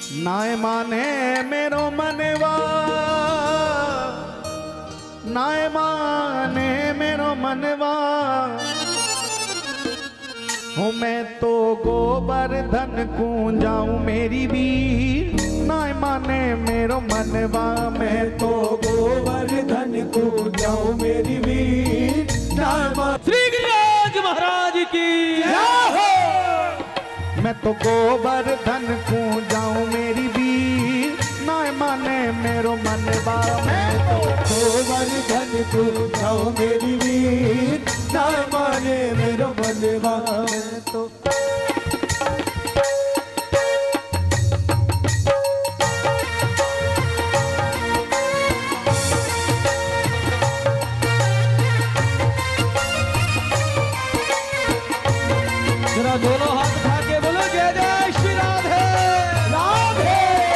नाय माने मेरो मनवा, नाय माने मेरो मनवा, हूँ मैं तो गोवर्धन को जाऊं मेरी भी, नाय माने मेरो मनवा, मैं तो गोवर्धन को जाऊं मेरी भी, नाय माने। श्री गिरिराज महाराज की जय हो। मैं तो गोवर्धन को जाऊं मेरी भी, नाय माने मेरो मनवा, मैं तो गोवर्धन को जाऊं मेरी वीर, नाय माने मेरो मनवा, मैं तो जरा दोनों हाथ उठा के बोलो जय जय श्री राधे राधे।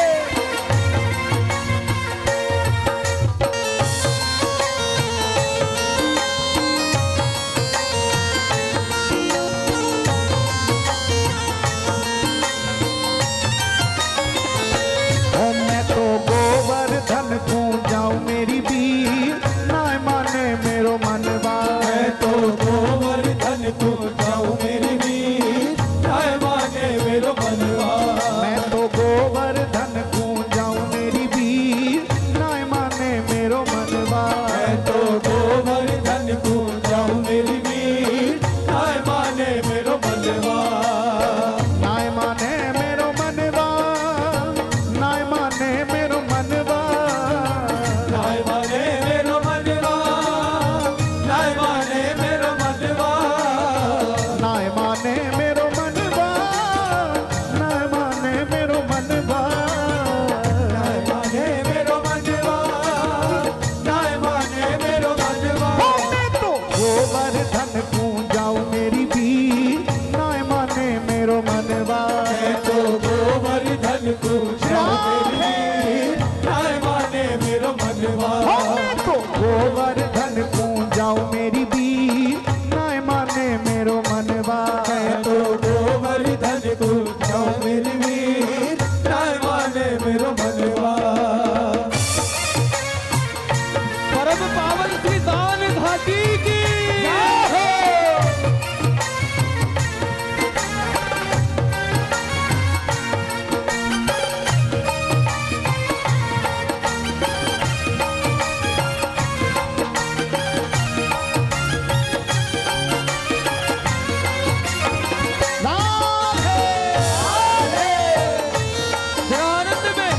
मैं तो गोवर्धन को जाऊं मेरी भी, नाय माने मेरो मनवा, मैं तो गोवर्धन को जाऊं मेरी वीर, नाय माने मेरो मनवा, मैं तो गोवर्धन को जाऊं मेरी भी, नाय माने मेरो मनवा, मैं तो गोवर्धन को जाऊं मेरी वीर, नाय माने मेरो मनवा, नाय माने मेरो मनवा, नाय माने मेरो मनवा, नाय माने मेरो मनवा, नाय माने मेरो मनवा, नाय माने मेरो मनवा, नाय माने मेरो मनवा, नाय माने मेरो मनवा, नाय माने मेरो मनवा, मैं तो गोवर्धन को जाऊं मेरी भी, नाय माने मेरो मनवा, मैं तो गोवर्धन को जाऊं मेरी वीर, नाय माने मेरो मनवा, मैं तो गोवर्धन को जाऊं मेरी भी, नाय माने मेरो मनवा, मैं तो गोवर्धन को जाऊं मेरी वीर, नाय माने मेरो मनवा, परम पावन श्री दान घाटी की जरा आनंद में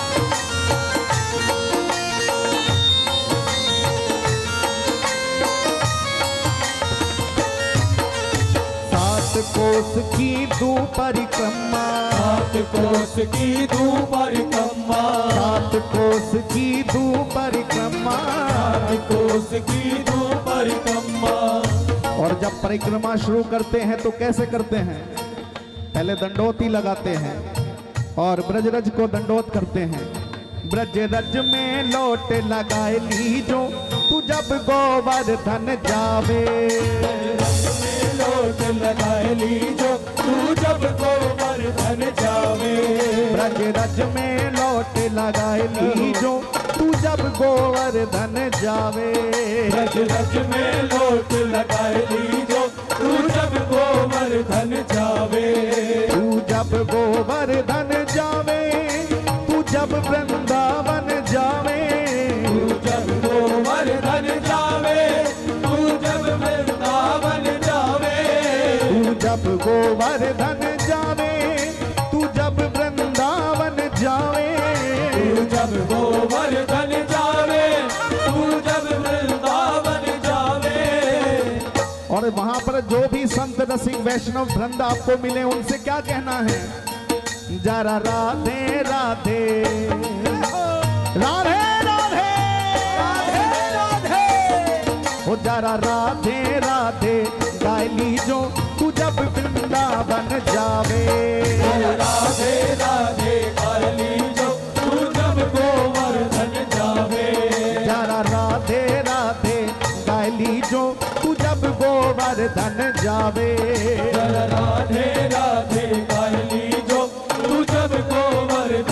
सात कोस की दू परिक्रमा, सात कोस की दू परिक्रमा, सात कोस की दू परिक्रमा, सात कोस की दू परिक्रमा, और जब परिक्रमा शुरू करते हैं तो कैसे करते हैं? पहले दंडोती लगाते हैं और ब्रजरज को दंडोत करते हैं। ब्रजरज में लोट लगाए लीजो, तू जब गोवर्धन जावे, लोट लगाए लीजो, तू जब गोवर्धन जावे, ब्रजरज में लोट लगाए लीजो, तू जब गोवर्धन जावे, ब्रजरज में लोट लगाए लीजो, तू जब गोवर्धन जावे, तू जब गोवर्धन जावे, तू जब वृंदावन जावे, तू जब गोवर्धन जावे, तू जब वृंदावन जावे, तू जब गोवर्धन जावे, तू जब वृंदावन जावे, तू जब गोवर्धन जावे, तू जब वृंदावन जावे, और वहां पर जो भी संत रसिक वैष्णव वृंद आपको मिले उनसे क्या कहना है? जरा राधे राधे राधे राधे राधे राधे, ओ जरा राधे राधे गाय लीजो, तू जब वृंदावन जावे, राधे राधे गाय लीजो, तू जब गोवर्धन जावे, जरा राधे राधे गाय लीजो, तू जब गोवर्धन जावे, राधे राधे गाय लीजो, तू जब गोवर्धन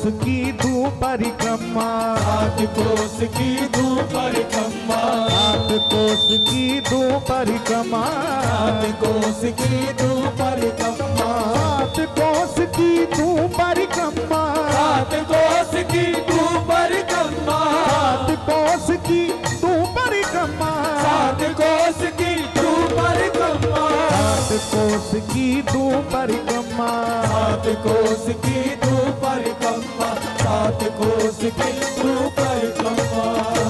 की तू परिक्रमा, 7 कोस की तू परिक्रमा, 7 कोस की तू परिक्रमा, 7 कोस की तू परिक्रमा, 7 कोस की तू परिक्रमा, 7 कोस की तू परिक्रमा, 7 कोस की तू परिक्रमा, 7 कोस की तू परिक्रमा, 7 कोस की तू परिक्रमा, 7 कोस की तू परिक्रमा, 7 कोस की तू परिक्रमा,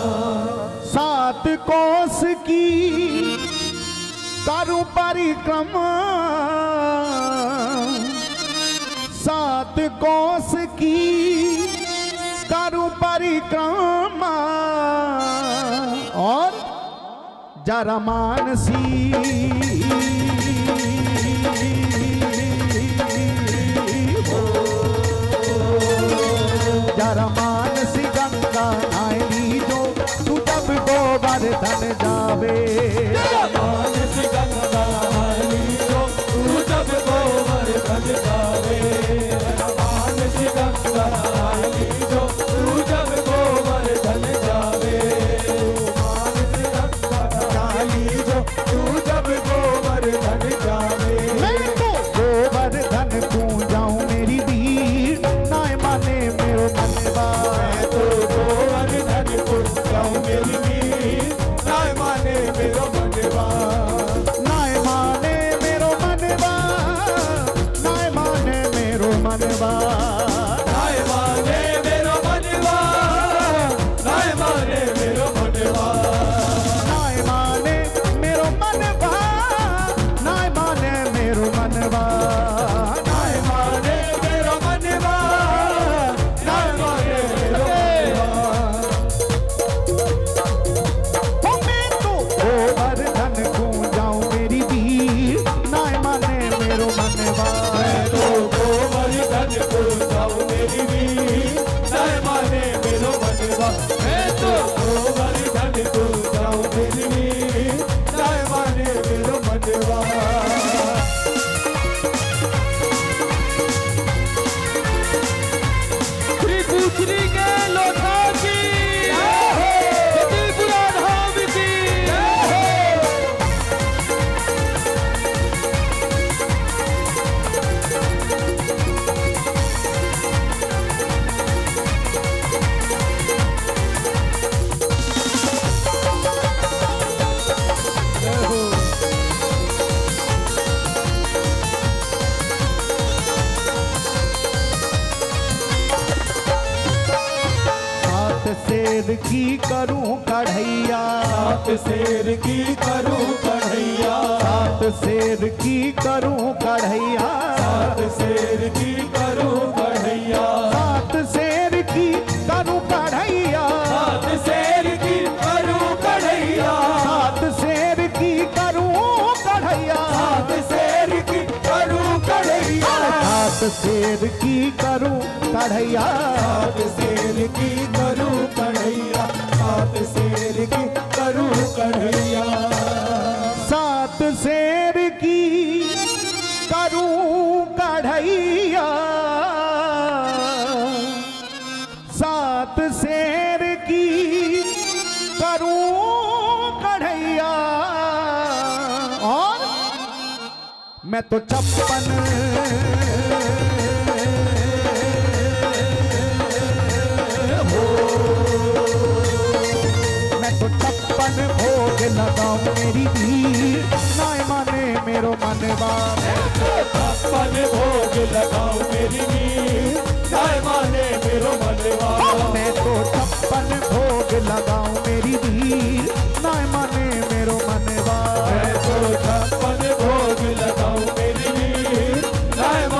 7 कोस की करु परिक्रमा, 7 कोस की करु परिक्रमा, और जरा मानसी जरा मानसी गंगा आईली जो तू जब गोवर्धन जावे, मानस गंगा आईली जो तू जब गोवर्धन जावे, मानस गंगा आईली जो तू जब गोवर्धन जावे, मानस गंगा आईली जो तू जब गोवर्धन जावे, मैं तो गोवर्धन पूजाऊं मेरी वीर, नाय माने मेरो मनवा, मैं तो गोवर्धन पूजाऊं मेरी वीर, नाय माने मेरो मनवा, नाय माने मेरो मनवा, नाय माने मेरो मनवा, नाय माने मेरो मनवा, नाय माने मेरो मनवा, नाय माने मेरो मनवा, नाय माने मेरो मनवा, नाय माने मेरो मनवा, नाय माने मेरो मनवा, हो मैं तो गोवर्धन पूजाऊं मेरी वीर, नाय माने मेरो मनवा, मैं तो गोवर्धन पूजाऊं मेरी वीर, नाय माने मेरो मनवा, मैं तो गोवर्धन पूजाऊं मेरी वीर, नाय माने मेरो मनवा, श्री पूछरी के लोथा की जतिपुरा धाम की सात शेर की करूं कढ़ैया, 7 शेर की करूं कढ़ैया, 7 शेर की करूं कढ़ैया, 7 शेर की करूं कढ़ैया, 7 शेर की करूं कढ़ैया, 7 शेर की करूं कढ़ैया, 7 शेर की करूं कढ़ैया, 7 शेर की करूं कढ़ैया, 7 शेर की करूं कढ़ैया, 7 शेर की करूं कढ़ैया, 7 शेर की करूं कढ़ैया, 7 शेर की करूं कढ़ैया, 7 शेर की करूं कढ़ैया, और मैं तो 56 मैं तो 56 भोग लगाऊं मेरी वीर, नाय माने मेरो मनवा, 56 भोग लगाऊं मेरी वीर, नाय माने मेरो मनवा, मैं तो 56 भोग लगाऊं मेरी वीर, नाय माने मेरो मनवा, मैं तो 56 भोग लगाऊं मेरी वीर, नाय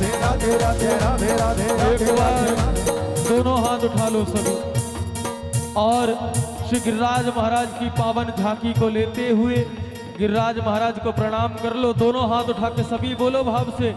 राधे राधे राधे राधे राधे एक राधे बार दोनों हाथ उठा लो सभी और श्री गिरिराज महाराज की पावन झांकी को लेते हुए गिरिराज महाराज को प्रणाम कर लो। दोनों हाथ उठा के सभी बोलो भाव से,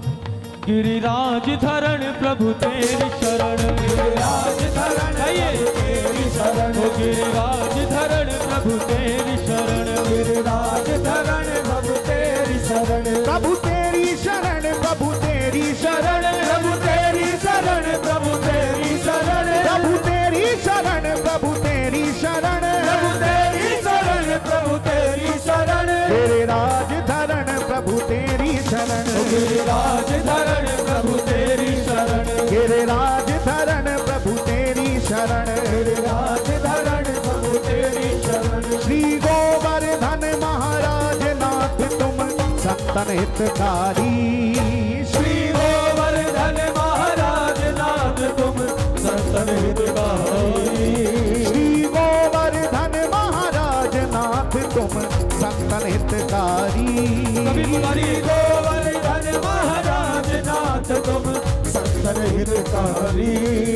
गिरिराज धरण प्रभु तेरी शरण, गिरिराज धरण तेरी शरण, ओ गिरिराज धरण प्रभु तेरी शरण, गिरिराज धरण प्रभु तेरी शरण, प्रभु तेरी शरण, प्रभु तेरी शरण, प्रभु तेरी शरण, प्रभु तेरी शरण, प्रभु तेरी शरण, प्रभु तेरी शरण, प्रभु तेरी शरण, प्रभु तेरी शरण, गिरिराज धरण प्रभु तेरी शरण, गिरिराज धरण प्रभु तेरी शरण, गिरिराज धरण प्रभु तेरी शरण, गिरिराज धरण प्रभु तेरी शरण, श्री गोवर्धन महाराज नाथ तुम संतन हितकारी, श्री गोवर्धन महाराज नाथ तुम संतन हितकारी, श्री गोवर्धन महाराज नाथ तुम संतन हितकारी, सभी पुकारी गोवर्धन महाराज नाथ तुम संतन हितकारी,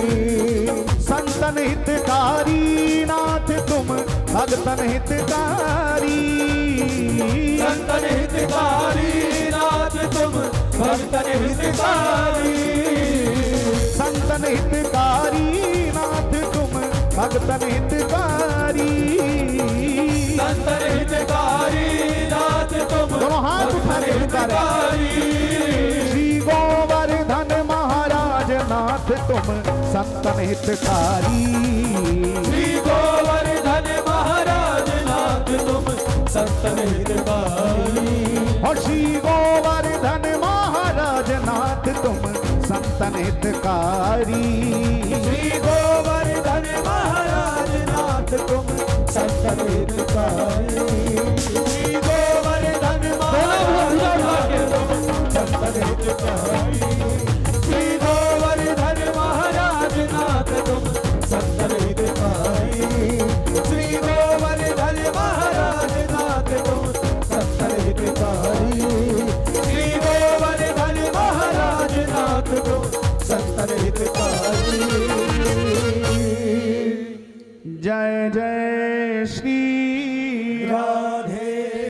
संतन हितकारी नाथ तुम भगतन हितकारी, संतन हितकारी नाथ तुम भक्तन हितकारी, संतन हितकारी नाथ तुम भगतन हितकारी, संतन हितकारी नाथ तुम दोनों हाथ उठा के हितकारी, श्री गोवर्धन महाराज नाथ तुम संतन हितकारी, श्री गोवर्धन महाराज नाथ तुम संतन हितकारी, और श्री गोवर्धन महाराज नाथ तुम संतन हितकारी, श्री गोवर्धन महाराज नाथ तुम संतन हितकारी,